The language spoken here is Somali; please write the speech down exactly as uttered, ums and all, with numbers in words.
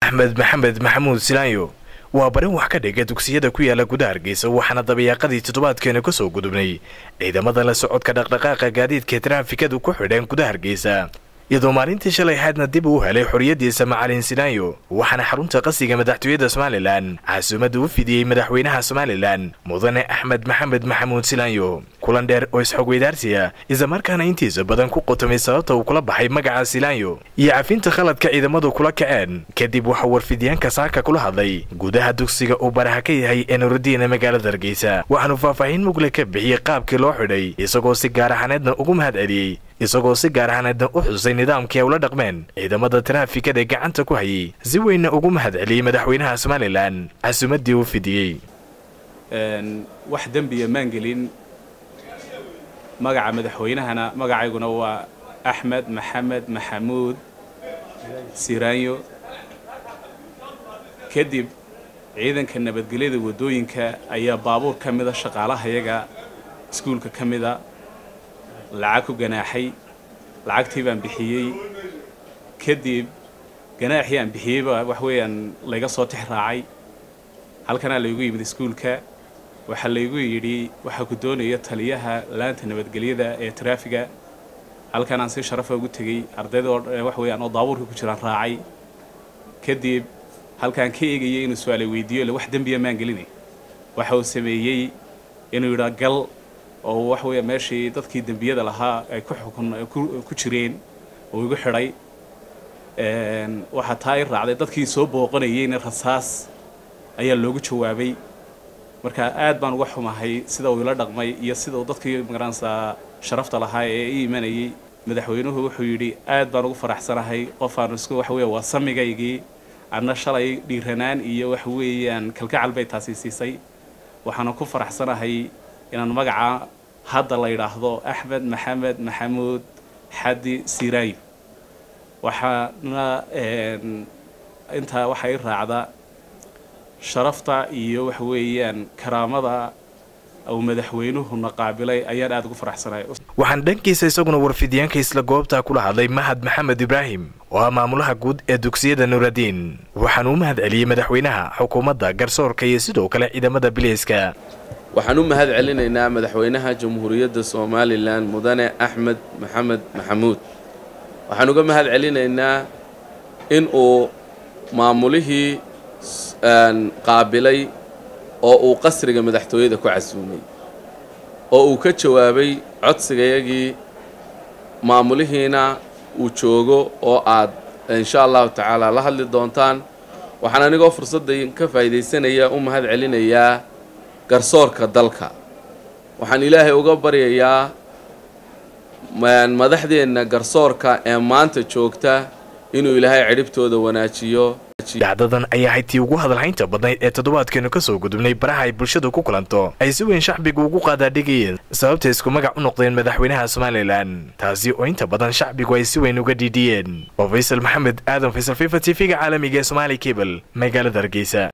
أحمد محمد محمود سيلانيو وبرين wax ka dhigay dugsiyada ku yaala gudaha Hargeysa waxaana dabayaaqadii toddobaadkeena ka soo gudubnay ciidamada la socodka dhaqdhaqaaqa gaadiidka taraafikadu ku xidhan gudaha Hargeysa iyadoo maalintii shalay hadna dib u helay xoriyadiisa macalin Sinayo waxaana xarunta qasiga madaxtooyada Soomaaliland caasimadda u fidiyay madaxweynaha Soomaaliland mudane Axmed Maxamed Maxamuud Sinayo kulan dheer oo isxog weydaarsiya isla markaana intiisa badan ku qotomay sababta uu kula baxay magaca Sinayo iyo cafinta khaladka ciidamadu kula kaceen kadib waxa warfidiyaanka saaka kula hadlay gudaha dugsiga uu baraha ka yahay Nuruddin magaalada Hargeysa waxaanu faahfaahin mugle ka bixiyay qaabkii loo xidhay isagoo si gaar ahaaneedna ugu mahadceliyay isagoo si gaar ahaaneedna u xusay nidaamkii ula dhaqmeen ciidamada taraafikada gacanta ku hayay si weyn ugu mahadceliyay madaxweynaha Soomaaliland casuumadii uu fidiyay een wax dambiya maangelin magaca madaxweynahana magacayguna waa Axmed Maxamed Maxamuud Sinayo kadib ciidanka nabadgelyada wadooyinka ayaa baabuur kamida shaqaalaha iyaga iskuulka kamida lacag ku ganaaxay lacagtii baan bixiyay kadib ganaaxii aan bixiyay wax weeyaan laga soo tixraacay halkana la igu yimid iskuulka waxa la igu yiri waxa ku doonaya taliyaha laanta nabadgelyada ee traafiga halkan aan si sharaf ugu tagay ardayda wax weeyaan oo daabuurka ku jiraan raacay kadib halkan ka eegayay inuu su'aal weydiiyo wax dambiya maan gelinay waxa uu sameeyay inuu yiraahdo gal oo wax weeye meeshii dadkii dambiyada lahaa ay ku xukun ku jireen oo igu xiray een waxa taay raacday dadkii soo booqanayeen rasaas ayaa loogu jawaabay marka aad baan uga xumahay sida uu ila dhaqmay iyo sida uu dadkii magaranaysa sharafta lahaa ee iimanayay madaxweynuhu wuxuu yiri aad baan ugu faraxsanahay qof aan isku wax weeye waa samigaygii anna shalay dhiiranaan iyo wax weeyaan kalgacal bay taasi siisay waxaan ku faraxsanahay inaan magaca hadda la yiraahdo Axmed Maxamed Maxamuud Xadi Sinayo waxaana een inta waxay raacda sharafta iyo wax weeyaan karaamada oo madaxweynuhu naqaabilay ayaan aad ugu faraxsanahay waxaan dhankiisa isaguna warfidiyaanka isla goobta kula hadlay Mahad Maxamed Ibrahim oo maamulaha guud ee dugsiyada Nuruddin waxaan u mahadceliyay madaxweynaha xukuumadda garsoorka iyo sidoo kale ciidamada biliiska waxaan u mahad celinaynaa madaxweynaha jamhuuriyadda Soomaaliland mudane Axmed Maxamed Maxamuud waxaan uga mahad celinaynaa in uu maamulihii aan qaabilay oo uu qasriga madaxtooyada ku casuumay oo uu ka jawaabay codsigayagii maamulihiina uu joogo oo aad insha Allah taala la hadli doontaan waxaan anigoo fursadan ka faa'iideysanaya u mahad celinayaa garsoorka dalka waxaan ilaahay uga baryayaa madaxdeena garsoorka ee maanta joogta inuu ilaahay ciribtooda wanaajiyo dacdadan ayaa haytii ugu hadalhaynta badnayd ee toddobaadkeenu ka soo gudubnay baraha ay bulshadu ku kulanto ay si weyn shacbigu ugu qaadaadhigayeen sababta isku magac u noqdeen madaxweynaha Soomaaliland taasi oo inta badan shacbigu ay si weyn uga dhiidhiyeen Faisal Maxamed Aadan Faisal FIFA T V-ga caalamiga ee Somali Cable magaalada Hargeysa.